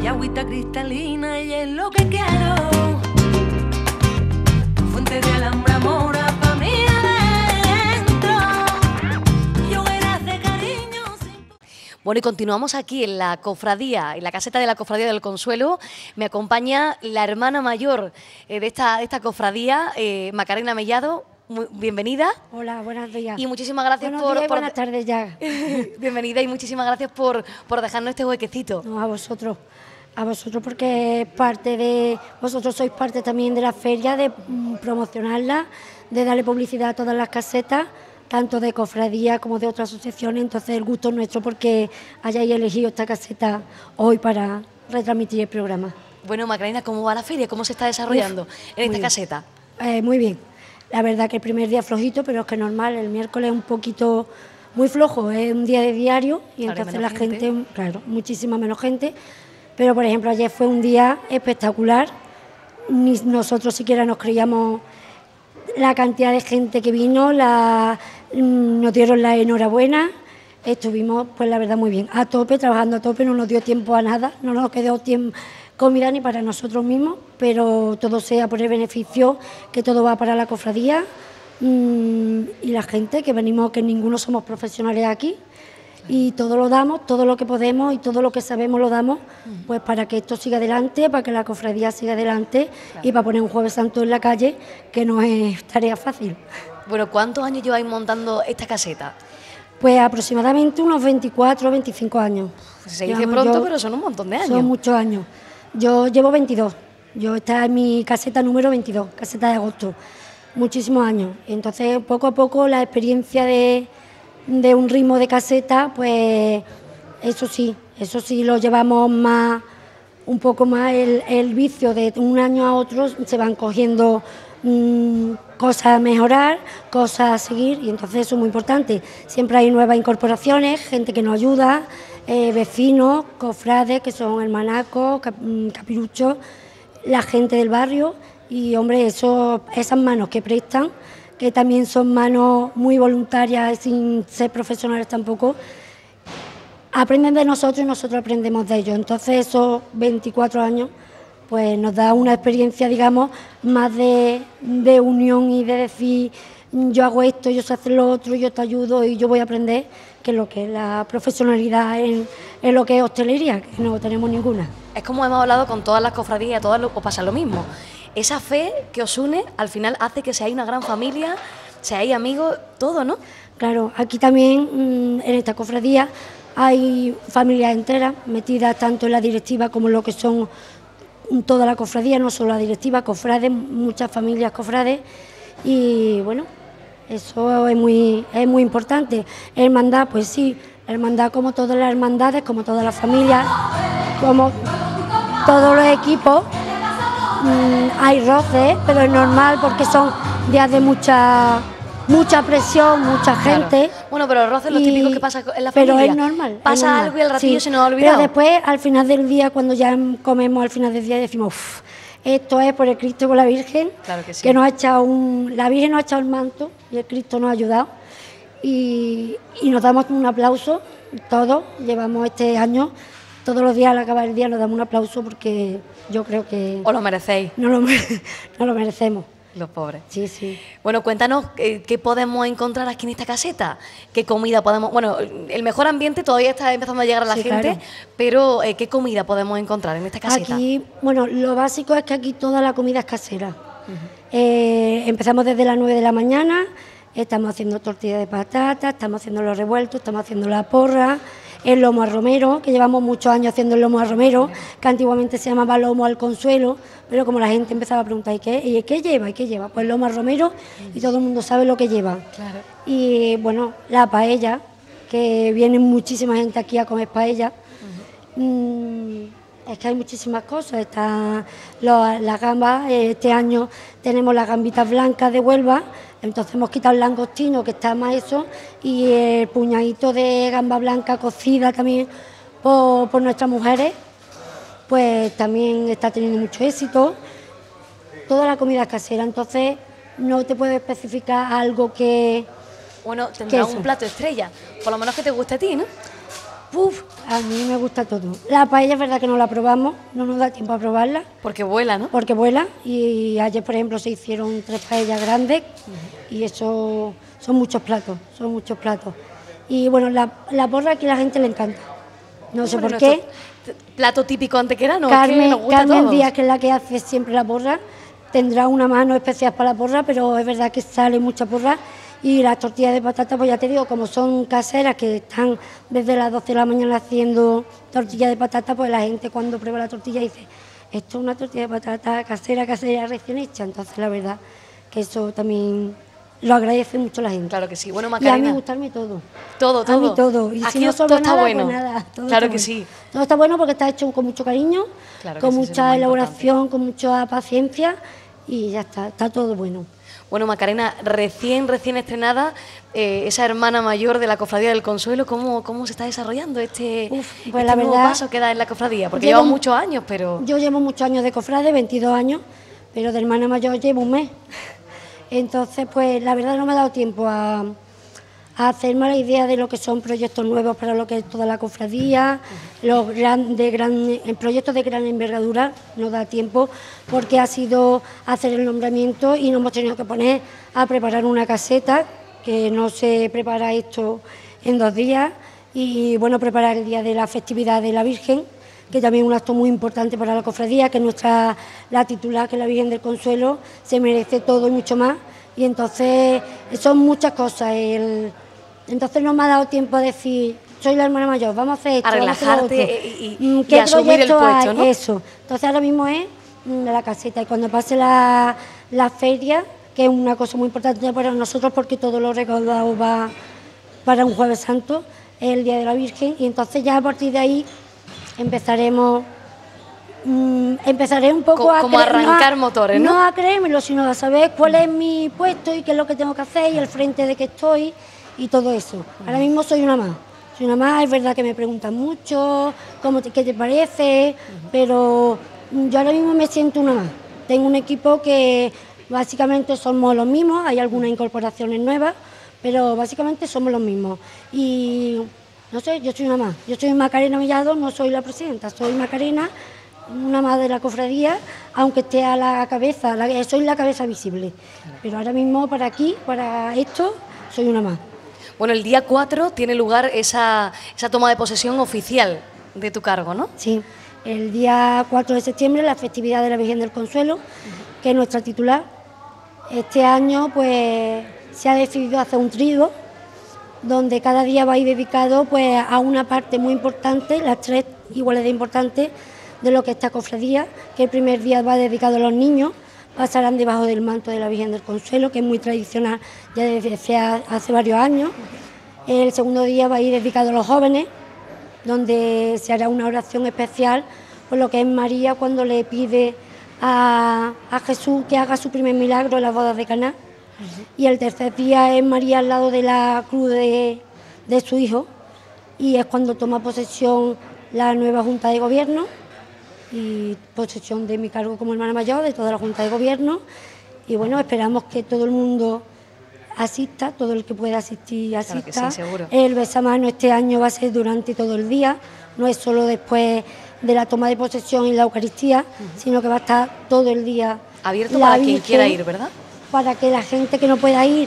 agüita cristalina y es lo que quiero. Fuente de alhambra mora pa' mí adentro. Y hogueras de cariño sin... Bueno, y continuamos aquí en la cofradía, en la caseta de la Cofradía del Consuelo. Me acompaña la hermana mayor de esta cofradía, Macarena Mellado. Bienvenida. Hola, buenos días. Y muchísimas gracias buenas tardes ya. Bienvenida y muchísimas gracias por dejarnos este huequecito. No, a vosotros porque vosotros sois parte también de la feria, de promocionarla, de darle publicidad a todas las casetas, tanto de cofradía como de otras asociaciones. Entonces el gusto es nuestro porque hayáis elegido esta caseta hoy para retransmitir el programa. Bueno, Macarena, ¿cómo va la feria? ¿Cómo se está desarrollando en esta caseta? Muy bien. La verdad que el primer día flojito, pero es que normal, el miércoles un poquito muy flojo, es un día de diario y claro, entonces la gente, claro, muchísima menos gente, pero por ejemplo ayer fue un día espectacular, ni nosotros siquiera nos creíamos la cantidad de gente que vino, nos dieron la enhorabuena, estuvimos pues la verdad muy bien, a tope, trabajando a tope, no nos dio tiempo a nada, no nos quedó tiempo comida ni para nosotros mismos, pero todo sea por el beneficio, que todo va para la cofradía y la gente que venimos, que ninguno somos profesionales aquí y todo lo damos, todo lo que podemos y todo lo que sabemos lo damos, pues para que esto siga adelante, para que la cofradía siga adelante y para poner un Jueves Santo en la calle, que no es tarea fácil. Bueno, ¿cuántos años lleváis montando esta caseta? Pues aproximadamente unos 24 o 25 años. Se dice pronto, pero son un montón de años. Son muchos años. Yo llevo 22, esta es mi caseta número 22, caseta de agosto, muchísimos años. Entonces, poco a poco, la experiencia de un ritmo de caseta, pues eso sí lo llevamos más, un poco más el vicio de un año a otro, se van cogiendo cosas a mejorar, cosas a seguir, y entonces eso es muy importante. Siempre hay nuevas incorporaciones, gente que nos ayuda, vecinos, cofrades, que son hermanacos, capiruchos, la gente del barrio, y hombre, esas manos que prestan, que también son manos muy voluntarias, sin ser profesionales tampoco, aprenden de nosotros y nosotros aprendemos de ellos. Entonces esos 24 años pues nos da una experiencia, digamos, más de unión y de decir yo hago esto, yo sé hacer lo otro, yo te ayudo y yo voy a aprender, que lo que es la profesionalidad en lo que es hostelería, que no tenemos ninguna. Es como hemos hablado con todas las cofradías, a todas os pasa lo mismo. Esa fe que os une al final hace que seáis una gran familia, seáis amigos, todo, ¿no? Claro, aquí también en esta cofradía hay familias enteras metidas tanto en la directiva como en lo que son toda la cofradía, no solo la directiva, cofrades, muchas familias cofrades, y bueno, eso es muy importante. Hermandad, pues sí, hermandad como todas las hermandades, como todas las familias, como todos los equipos, hay roces, pero es normal porque son días de mucha presión, mucha gente. Claro. Bueno, pero los roces, lo típico que pasa en la familia. Pero es normal. Pasa algo y el ratillo se nos ha olvidado. Pero después, al final del día, cuando ya comemos al final del día, decimos, uff, esto es por el Cristo con la Virgen, claro que sí, que nos ha echado la Virgen nos ha echado el manto y el Cristo nos ha ayudado. Y nos damos un aplauso, todos, llevamos este año, todos los días al acabar el día nos damos un aplauso porque yo creo que... Os lo merecéis. No lo merecemos. Los pobres. Sí, sí. Bueno, cuéntanos qué podemos encontrar aquí en esta caseta, qué comida podemos... Bueno, el mejor ambiente todavía está empezando a llegar a la gente, claro. Pero ¿qué comida podemos encontrar en esta caseta? Aquí, bueno, lo básico es que aquí toda la comida es casera. Empezamos desde las 9 de la mañana, estamos haciendo tortillas de patata, estamos haciendo los revueltos, estamos haciendo la porra, el lomo al romero, que llevamos muchos años haciendo el lomo al romero, que antiguamente se llamaba lomo al consuelo, pero como la gente empezaba a preguntar ¿y qué lleva? ¿Y qué lleva? Pues lomo al romero y todo el mundo sabe lo que lleva. Claro. Y bueno, la paella, que viene muchísima gente aquí a comer paella. Es que hay muchísimas cosas, están las gambas, este año tenemos las gambitas blancas de Huelva, entonces hemos quitado el langostino que está más eso y el puñadito de gamba blanca cocida también por nuestras mujeres, pues también está teniendo mucho éxito. Toda la comida es casera, entonces no te puedo especificar algo que... Bueno, tendrá un plato estrella, por lo menos que te guste a ti, ¿no? Uf, a mí me gusta todo. La paella es verdad que no la probamos, no nos da tiempo a probarla, Porque vuela, ¿no? porque vuela. Y ayer, por ejemplo, se hicieron 3 paellas grandes y eso son muchos platos, son muchos platos. Y bueno, la porra aquí a la gente le encanta. No sé Bueno, por qué. plato típico antequerano, es que Carmen, nos gusta a Carmen todos. Díaz, que es la que hace siempre la porra, tendrá una mano especial para la porra, pero es verdad que sale mucha porra. Y las tortillas de patata, pues ya te digo, como son caseras, que están desde las 12 de la mañana haciendo tortillas de patata, pues la gente cuando prueba la tortilla dice, esto es una tortilla de patata casera, recién hecha. Entonces la verdad que eso también lo agradece mucho la gente. Claro que sí. Bueno, Y a mí Macarena, gustarme todo. todo, todo. A mí todo. Y Aquí si no todo sobra está nada, bueno. pues nada. Todo Claro está que bueno. sí. Todo está bueno porque está hecho con mucho cariño, Claro que con sí, eso es lo mucha más elaboración, con mucha paciencia y ya está todo bueno. Bueno, Macarena, recién estrenada, esa hermana mayor de la Cofradía del Consuelo, ¿cómo se está desarrollando este, Pues este la nuevo verdad, paso que da en la cofradía? Porque llevo lleva muchos años, pero... Yo llevo muchos años de cofrade, 22 años, pero de hermana mayor llevo un mes. Entonces, pues la verdad no me ha dado tiempo a hacerme la idea de lo que son proyectos nuevos para lo que es toda la cofradía, proyectos de gran envergadura, no da tiempo porque ha sido hacer el nombramiento y nos hemos tenido que poner a preparar una caseta, que no se prepara esto en 2 días, y bueno, preparar el día de la festividad de la Virgen, que también es un acto muy importante para la cofradía, que la titular, que es la Virgen del Consuelo, se merece todo y mucho más, y entonces son muchas cosas. Entonces no me ha dado tiempo a decir, soy la hermana mayor, vamos a hacer esto, A vamos a hacer lo relajarte otro. y ¿Qué asumir el proyecto puesto, hay? ¿no? Eso. Entonces ahora mismo es la caseta, y cuando pase la feria, que es una cosa muy importante para nosotros porque todo lo recaudado va para un Jueves Santo, es el Día de la Virgen, y entonces ya a partir de ahí empezaré un poco Como arrancar motores, ¿no? No a creérmelo, sino a saber cuál es mi puesto y qué es lo que tengo que hacer y el frente de que estoy y todo eso. Ahora mismo soy una más. Soy una más, es verdad que me preguntan mucho, qué te parece, pero yo ahora mismo me siento una más. Tengo un equipo que básicamente somos los mismos, hay algunas incorporaciones nuevas, pero básicamente somos los mismos. Y no sé, yo soy una más. Yo soy Macarena Mellado, no soy la presidenta, soy Macarena, una más de la cofradía, aunque esté a la cabeza, soy la cabeza visible. Pero ahora mismo para aquí, para esto, soy una más. Bueno, el día 4 tiene lugar esa toma de posesión oficial de tu cargo, ¿no? Sí, el día 4 de septiembre, la festividad de la Virgen del Consuelo, que es nuestra titular. Este año pues se ha decidido hacer un trigo, donde cada día va a ir dedicado pues a una parte muy importante, las 3 iguales de importantes de lo que es esta cofradía, que el primer día va dedicado a los niños, pasarán debajo del manto de la Virgen del Consuelo, que es muy tradicional ya desde hace varios años. El segundo día va a ir dedicado a los jóvenes, donde se hará una oración especial por lo que es María cuando le pide a Jesús que haga su primer milagro en las bodas de Caná. Y el tercer día es María al lado de la cruz de su hijo, y es cuando toma posesión la nueva Junta de Gobierno y posesión de mi cargo como hermana mayor, de toda la Junta de Gobierno. Y bueno, esperamos que todo el mundo asista, todo el que pueda asistir asista. Claro que sí, seguro. El besamano este año va a ser durante todo el día, no es solo después de la toma de posesión y la Eucaristía, sino que va a estar todo el día Abierto la para quien Virgen, quiera ir, ¿verdad? Para que la gente que no pueda ir,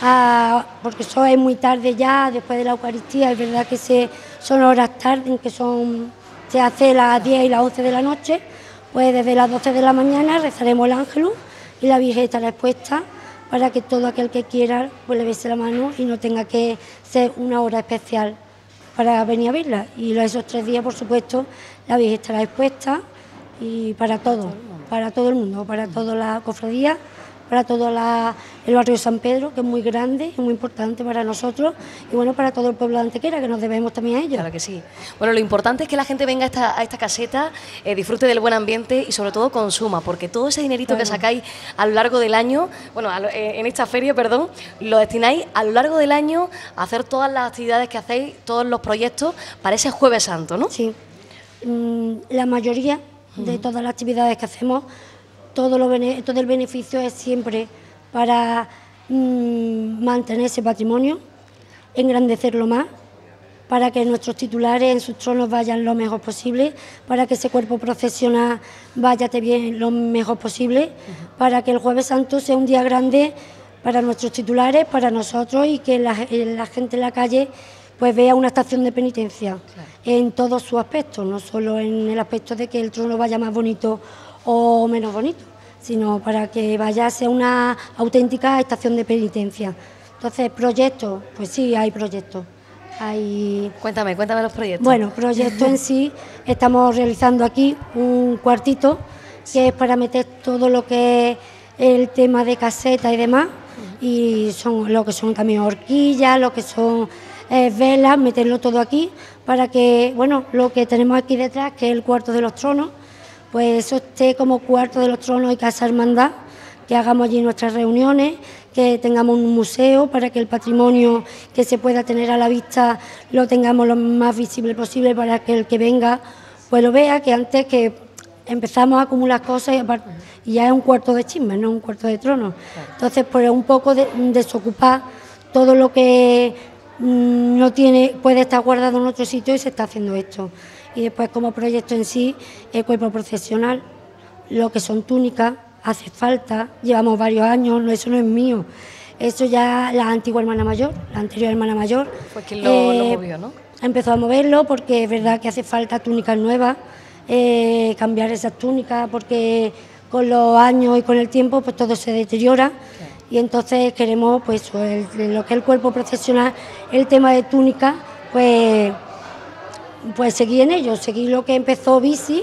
porque eso es muy tarde ya, después de la Eucaristía, es verdad que son horas tarde, que se hace las 10 y las 11 de la noche, pues desde las 12 de la mañana rezaremos el Ángelus y la Virgen estará expuesta para que todo aquel que quiera pues le bese la mano y no tenga que ser una hora especial para venir a verla. Y esos 3 días, por supuesto, la Virgen estará expuesta y para todo el mundo, para toda la cofradía, para todo el barrio de San Pedro, que es muy grande y muy importante para nosotros, y bueno, para todo el pueblo de Antequera, que nos debemos también a ellos. Claro que sí. Bueno, lo importante es que la gente venga a esta caseta, disfrute del buen ambiente y sobre todo consuma, porque todo ese dinerito que sacáis a lo largo del año, bueno, en esta feria, perdón, lo destináis a lo largo del año a hacer todas las actividades que hacéis, todos los proyectos para ese Jueves Santo, ¿no? Sí. La mayoría de todas las actividades que hacemos, todo el beneficio es siempre para mantener ese patrimonio, engrandecerlo más para que nuestros titulares en sus tronos vayan lo mejor posible, para que ese cuerpo procesional vaya bien lo mejor posible, para que el Jueves Santo sea un día grande para nuestros titulares, para nosotros, y que la gente en la calle pues vea una estación de penitencia en todos sus aspectos, no solo en el aspecto de que el trono vaya más bonito o menos bonito, sino para que vaya a ser una auténtica estación de penitencia. Entonces, proyectos, pues sí, hay proyectos. Cuéntame los proyectos. Bueno, proyectos en sí, estamos realizando aquí un cuartito que es para meter todo lo que es el tema de caseta y demás, y son lo que son también horquillas, lo que son velas, meterlo todo aquí para que, bueno, lo que tenemos aquí detrás, que es el cuarto de los tronos, pues eso esté como cuarto de los tronos y casa hermandad, que hagamos allí nuestras reuniones, que tengamos un museo para que el patrimonio que se pueda tener a la vista lo tengamos lo más visible posible para que el que venga pues lo vea, que antes que empezamos a acumular cosas y ya es un cuarto de chismes, no un cuarto de tronos. Entonces, pues un poco de desocupar todo lo que no tiene, puede estar guardado en otro sitio, y se está haciendo esto. Y después, como proyecto en sí, el cuerpo procesional, lo que son túnicas, hace falta, llevamos varios años, no, eso no es mío, eso ya la antigua hermana mayor, la anterior hermana mayor, pues quien lo movió, ¿no? Empezó a moverlo porque es verdad que hace falta túnicas nuevas, cambiar esas túnicas, porque con los años y con el tiempo pues todo se deteriora, y entonces queremos pues lo que es el cuerpo procesional, el tema de túnicas, pues seguir en ello, seguir lo que empezó Bici,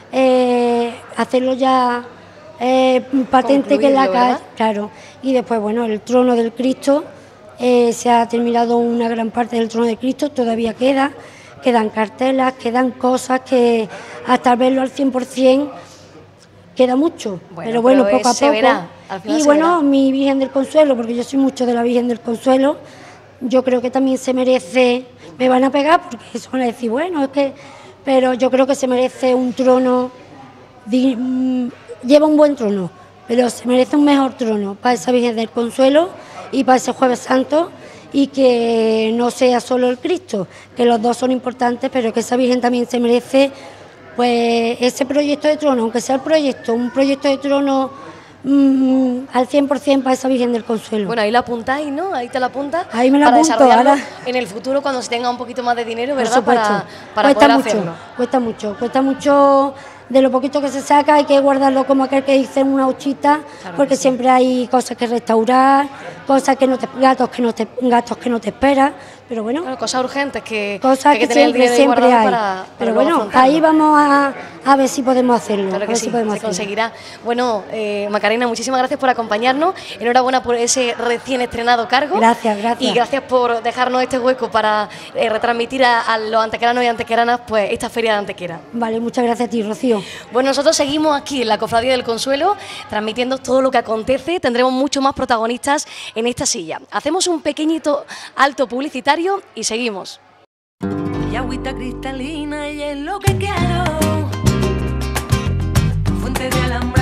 hacerlo ya patente, que en la calle, claro. Y después, bueno, el trono del Cristo, se ha terminado una gran parte del trono de Cristo, todavía quedan cartelas, quedan cosas que hasta verlo al 100% queda mucho, pero bueno, poco a poco. Verá, y bueno, mi Virgen del Consuelo, porque yo soy mucho de la Virgen del Consuelo, yo creo que también se merece, me van a pegar porque eso van a decir, bueno, es que, pero yo creo que se merece un trono, lleva un buen trono, pero se merece un mejor trono para esa Virgen del Consuelo y para ese Jueves Santo, y que no sea solo el Cristo, que los dos son importantes, pero que esa Virgen también se merece pues ese proyecto de trono, aunque sea un proyecto de trono al 100% para esa Virgen del Consuelo. Bueno, ahí la apuntáis, ¿no? Ahí te la apuntas. Ahí me la para apunto, desarrollarlo ahora. En el futuro, cuando se tenga un poquito más de dinero, ¿verdad? Por supuesto. Para cuesta poder mucho, hacerlo. cuesta mucho. De lo poquito que se saca hay que guardarlo como aquel que dice en una huchita, Claro, porque que sí. siempre hay cosas que restaurar, cosas que gatos que no te esperas, pero bueno, Cosas urgentes que cosas hay que tener el dinero siempre guardado hay. para Pero luego bueno, afrontarlo. ahí vamos a ver si podemos hacerlo. Claro a que ver sí, si podemos se hacerlo. conseguirá. Bueno, Macarena, muchísimas gracias por acompañarnos. Enhorabuena por ese recién estrenado cargo. Gracias. Y gracias por dejarnos este hueco para retransmitir a los antequeranos y antequeranas pues esta feria de Antequera. Vale, muchas gracias a ti, Rocío. Bueno, nosotros seguimos aquí en la Cofradía del Consuelo, transmitiendo todo lo que acontece. Tendremos mucho más protagonistas en esta silla. Hacemos un pequeñito alto publicitario y seguimos. Y agüita cristalina y es lo que quiero. Fuente de amor.